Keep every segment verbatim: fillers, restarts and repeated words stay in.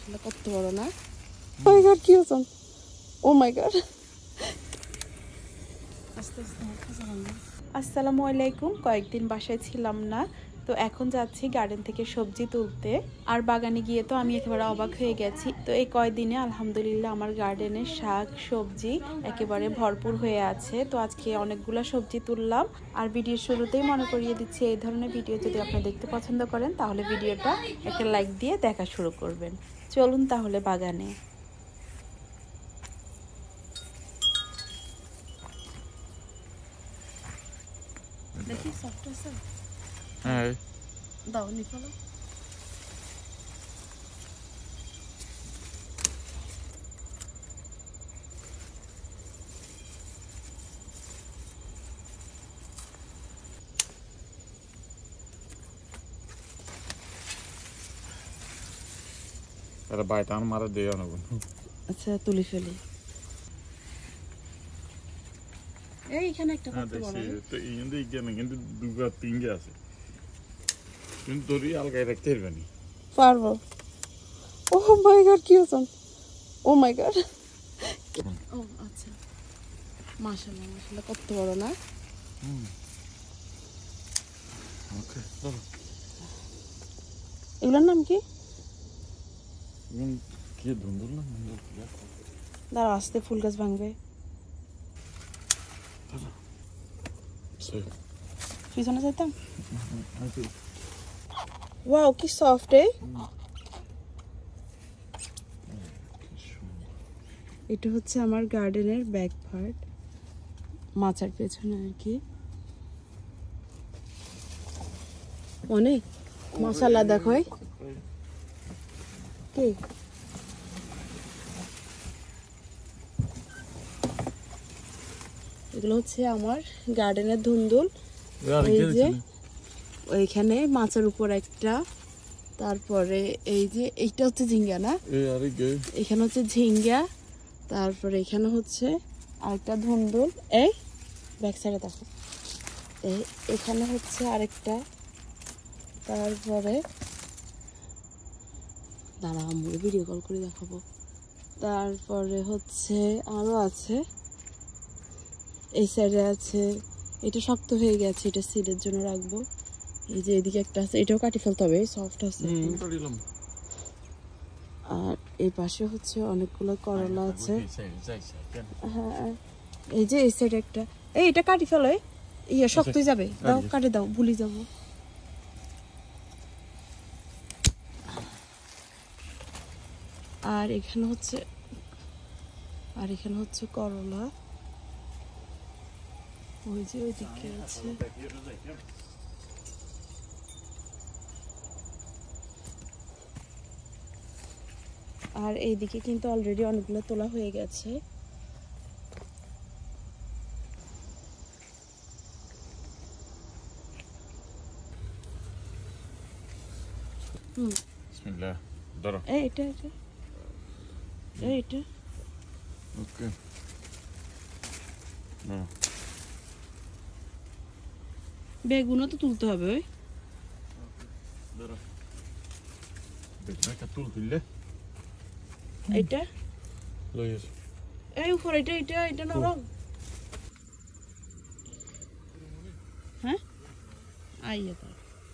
মাশাআল্লাহ কত বড় না ও মাই গড কি হচ্ছে ও মাই গড আস্তে আস্তে হাঁটতে চালান না আসসালামু আলাইকুম কয়েকদিন বাসায় ছিলাম না তো এখন যাচ্ছি গার্ডেন থেকে সবজি তুলতে আর বাগানে গিয়ে তো আমি একেবারে অবাক হয়ে গেছি তো এই কয়েকদিনে আলহামদুলিল্লাহ আমার গার্ডেনে শাক সবজি একেবারে ভরপুর হয়ে আছে তো আজকে অনেকগুলো সবজি তুললাম আর ভিডিওর শুরুতেই মনে করিয়ে দিচ্ছি এই ধরনের ভিডিও যদি আপনি দেখতে পছন্দ করেন তাহলে ভিডিওটা একটা লাইক দিয়ে দেখা শুরু করবেন চলুন তাহলে বাগানে দেখি সফট আছে হ্যাঁ দাও নিকলো আরে বাইটা মারা দেও না আচ্ছা তুলি ফেলি এই এখানে একটা কত বড় তো ইন্দি এখানে কিন্তু দুটো তিনটে আছে কিন্তু তোরই আলগায় রাখতে পারবে না পারবো ও মাই গড কি হচ্ছে ও মাই গড ও আচ্ছা মাশাআল্লাহ মাশাআল্লাহ কত বড় না হুম ওকে চলো এগুলোর নাম কি ইন কি ধুন্দুল না ধুন্দুল দাঁড়া আস্তে ফুল গাছ ভাঙবে পিছনে যাইতাম ওয়াও কি সফট এ এটা হচ্ছে আমার গার্ডেনের ব্যাক পার্ট মাচার পেছনে আর কি অনেক মাশাআল্লাহ দেখো কি এগুলো হচ্ছে আমার গার্ডেনের ধুন্দুল এই যে ওইখানে মাছের উপর একটা তারপরে এই যে এইটা হচ্ছে ঝিঙ্গা না এখানে হচ্ছে ঝিঙ্গা তারপরে এখানে হচ্ছে আরেকটা ধুন্দুল এই ব্যাক সাইডে দেখো এই এখানে হচ্ছে আরেকটা তারপরে দাঁড়া আমরা ভিডিও কল করে দেখাবো তারপরে হচ্ছে আরো আছে এই সাইডে আছে এটা শক্ত হয়ে গেছে এটা সিডের জন্য রাখবো এই যে এদিকে একটা আছে এটাও কাটি ফেলতে হবে সফট আছে আর এই পাশে হচ্ছে অনেকগুলো করলা আছে হ্যাঁ এই যে এই সাইডে একটা এই এটা কাটি ফেলো ইয়ে শক্ত হয়ে যাবে দাও কাটে দাও ভুলে যাবো আর এখানে হচ্ছে আর এখানে হচ্ছে করলা ওই যে ওইদিকে আছে আর এইদিকে কিন্তু অলরেডি অনেকগুলো তোলা হয়ে গেছে হুম বিসমিল্লাহ ধরো এই এটা এটা এই এটা ওকে না বেগুনও তো তুলতে হবে ওই ধরো বেগুনটা তুল তুললে এইটা লই এসো এই উপর এটা এটা এটা নরম হ্যাঁ আইয়া তো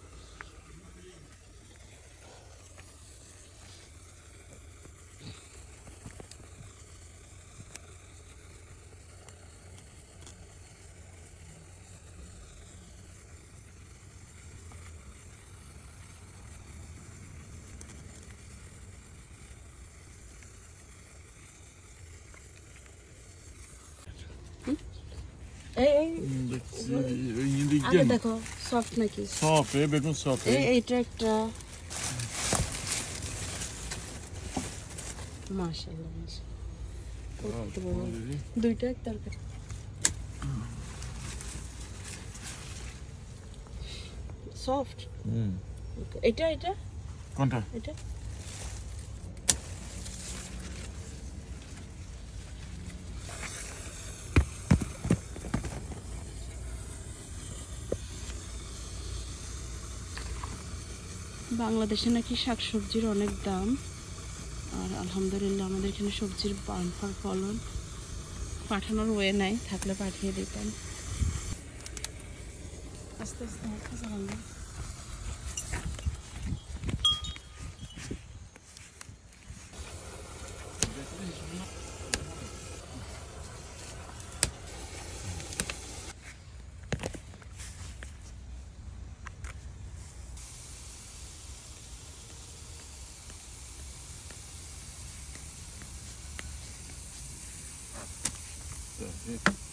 এই আগে দেখো সফট নাকি সফট এ বেগুন সফট এই এইটা একটা মাশাআল্লাহ মাশাআল্লাহ দুইটা এক তরকারি সফট হুম এটা এটা কোনটা এটা বাংলাদেশে নাকি শাকসবজির অনেক দাম আর আলহামদুলিল্লাহ আমাদের এখানে সবজির বাম্পার ফলন, পাঠানোর ওয়ে নাই, থাকলে পাঠিয়ে দিতাম। আস্তে আস্তে হাঁটতে চালানো। That's it.